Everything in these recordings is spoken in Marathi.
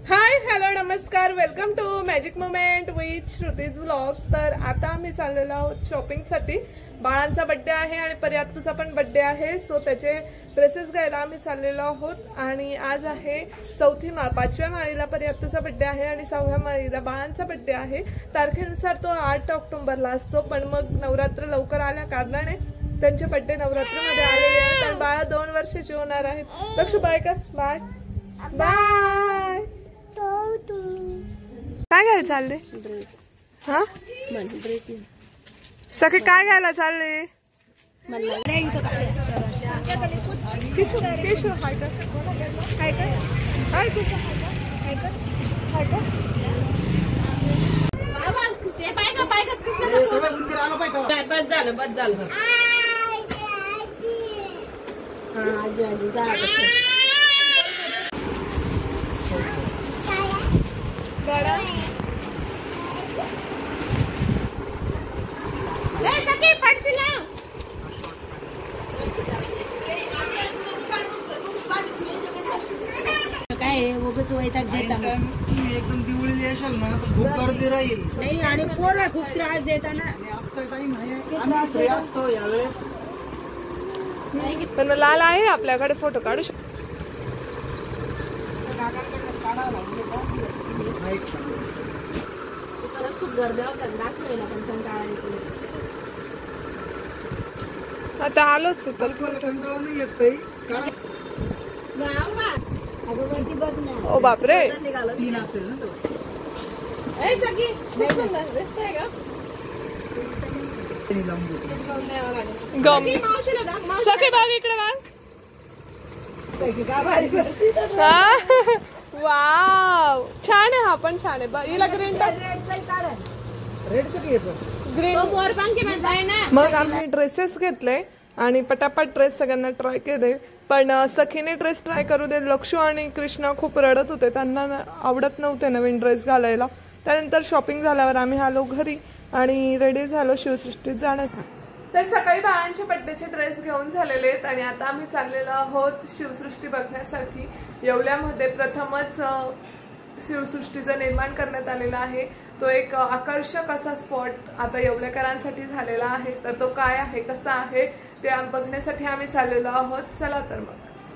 हाय हॅलो नमस्कार, welcome to magic moment with Shruti's vlog. तर आता आम्ही चाललेलो आहोत शॉपिंगसाठी। बाळांचा बर्थडे आहे आणि पर्यातचा पण बर्थडे आहे, सो त्याचे ड्रेसेस घ्यायला आम्ही चाललेलो आहोत। आणि आज आहे चौथी माळ, 5व्या माळीला पर्यातचा बर्थडे आहे आणि 6व्या माळीला बाळांचा बर्थडे आहे। तारखेनुसार तो 8 ऑक्टोबरला असतो, पण मग नवरात्र लवकर आल्या कारणाने त्यांचे बर्थडे नवरात्रमध्ये आलेले आहेत आणि बाळा 2 वर्षाची होणार आहेत। लक्ष बाय कर, बाय बाय। काय घ्यायला चालले? ड्रेस। हा ड्रेस सखी काय घ्यायला चालले? किशोर किशोर हाय कर, हाय कर, हाय कर, हाय कर, हाय कर। बस झालं बस झालं। हा आजी आजी जा बड़ा ले सके पडशी ना काय उगाच वैताग देता तुम्ही एकदम दिवळीला येशाल ना खूप गर्दी राहील। नाही आणि पोरं खूप त्रास देताना। आफ्टर टाइम आहे आम्ही फ्री असतो यावेळेस। पण लाल आहे आपल्याकडे, फोटो काढू शकतो। खूप गर्दी होतात दाखवायला पण कंटाळा। आता आलोच तर कंटाळा नाही येत ताई। ओ बापरे, 3 असेल ना तो। ए सखी खूप सुंदर दिसतंय का? गम सखी बाग इकडे बाग। वाव छान आहे, हा पण छान आहे। हिला ग्रीन रेड किती येतो? ग्रीन। मग आम्ही ड्रेसेस घेतले आणि पटापट ड्रेस सगळ्यांना ट्राय केले, पण सखीने ड्रेस ट्राय करू दे। लक्षू आणि कृष्णा खूप रडत होते, त्यांना आवडत नव्हते नवीन ड्रेस घालायला। त्यानंतर शॉपिंग झाल्यावर आम्ही आलो घरी आणि रेडी झालो शिवसृष्टीत जाण्यासाठी। तर सकाळी बाळांचे बर्थडेचे ड्रेस घेऊन झालेले आहेत आणि आता आम्ही चाललेलो आहोत शिवसृष्टी बघण्यासाठी। येवल्यामध्ये प्रथमच शिवसृष्टीचं निर्माण करण्यात आलेला आहे। तो एक आकर्षक असा स्पॉट आता येवलेकरांसाठी झालेला आहे। तर तो काय आहे, कसा आहे ते बघण्यासाठी आम्ही चाललेलो आहोत। चला तर मग।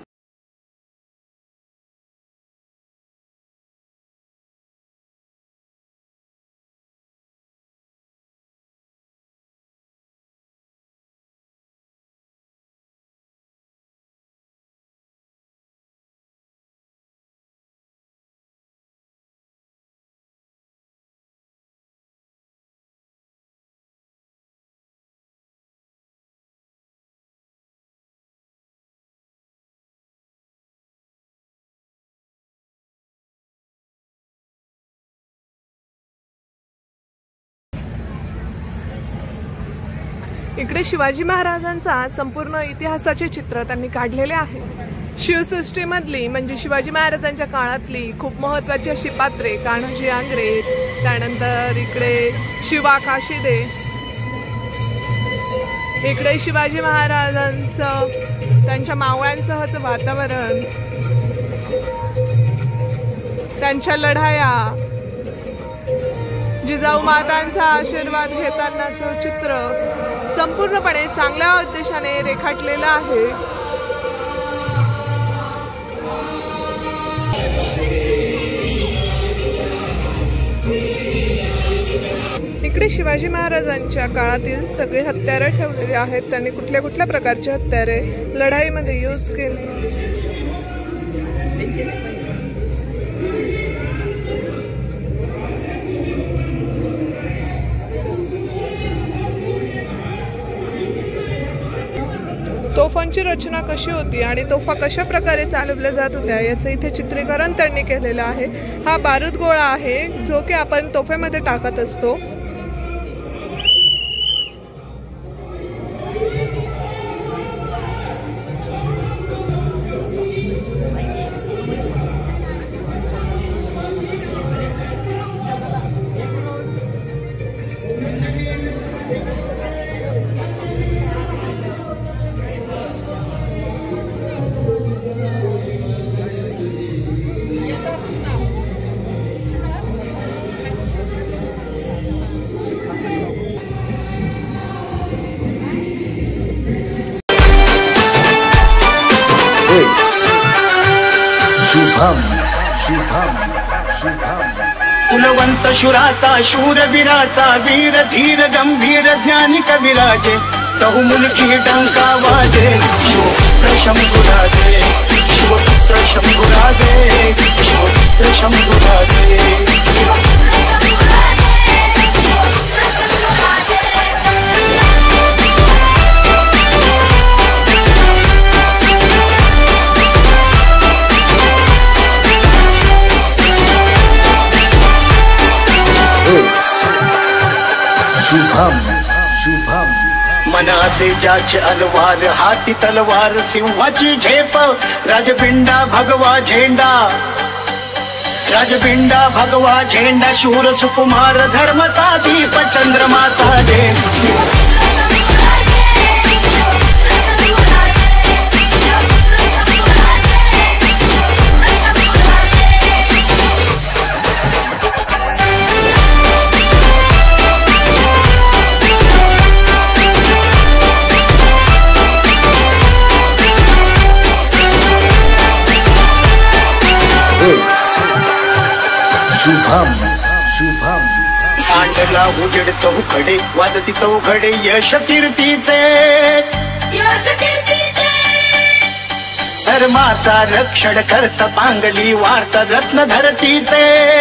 इकडे शिवाजी महाराजांचा संपूर्ण इतिहासाचे चित्र त्यांनी काढलेले आहे। शिवसृष्टीमधली म्हणजे शिवाजी महाराजांच्या काळातली खूप महत्त्वाची अशी पात्रे, कान्होजी आंग्रे, त्यानंतर इकडे शिवा काशिदे, इकडे शिवाजी महाराजांचं त्यांच्या मावळ्यांसहचं वातावरण, त्यांच्या लढाया, जिजाऊ मातांचा आशीर्वाद घेतानाचं चित्र संपूर्णपणे चांगल्या उद्देशाने रेखाटलेलं आहे। इकडे शिवाजी महाराजांच्या काळातील सगळे हत्यारे ठेवलेले आहेत। त्यांनी कुठल्या कुठल्या प्रकारचे हत्यारे लढाईमध्ये यूज केले। तोफांची रचना कशी होती आणि तोफा कशा प्रकारे चालवल्या जात होत्या याचं इथे चित्रीकरण त्यांनी केलेलं आहे। हा बारूद गोळा आहे जो की आपण तोफेमध्ये टाकत असतो। शुभम शुभम शुभम कुलवंत शुराचा शूरवीराचा वीर धीर गंभीर ज्ञानी कविराजे चहुमुलकी डंका वाजे शिवपुत्र शंभुराजे शिवपुत्र शंभुराजे शिवपुत्र शंभुराजे शुभम शुभम मनासे ज्याचे अलवार हाती तलवार सिंहाची झेप राजबिंडा भगवा झेंडा राजबिंडा भगवा झेंडा शूर सुकुमार धर्मता दीप चंद्रमा साजे शुभम शुभम सांडला उजेड चौखडे वाजती चौघडे यश कीर्तीचे धर्माचा रक्षण करत पांगली वार्त रत्न धरतीचे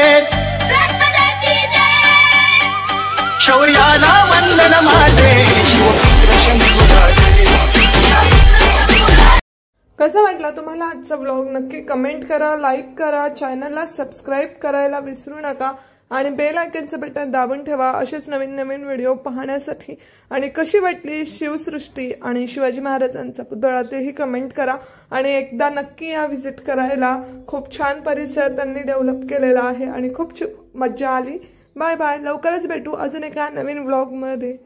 शौर्याला वंदन माझे शिवपुत्र शंभुराजे कसा वाटला तुम्हाला आजचा व्लॉग नक्की कमेंट करा, लाईक करा, चॅनलला सबस्क्राईब करायला विसरू नका आणि बेल आयकॉनचं बटन दाबून ठेवा असेच नवीन नवीन व्हिडिओ पाहण्यासाठी। आणि कशी वाटली शिवसृष्टी आणि शिवाजी महाराजांचा पुतळा तेही कमेंट करा आणि एकदा नक्की या व्हिजिट करायला। खूप छान परिसर त्यांनी डेव्हलप केलेला आहे आणि खूप मज्जा आली। बाय बाय, लवकरच भेटू अजून एका नवीन व्लॉग मध्ये।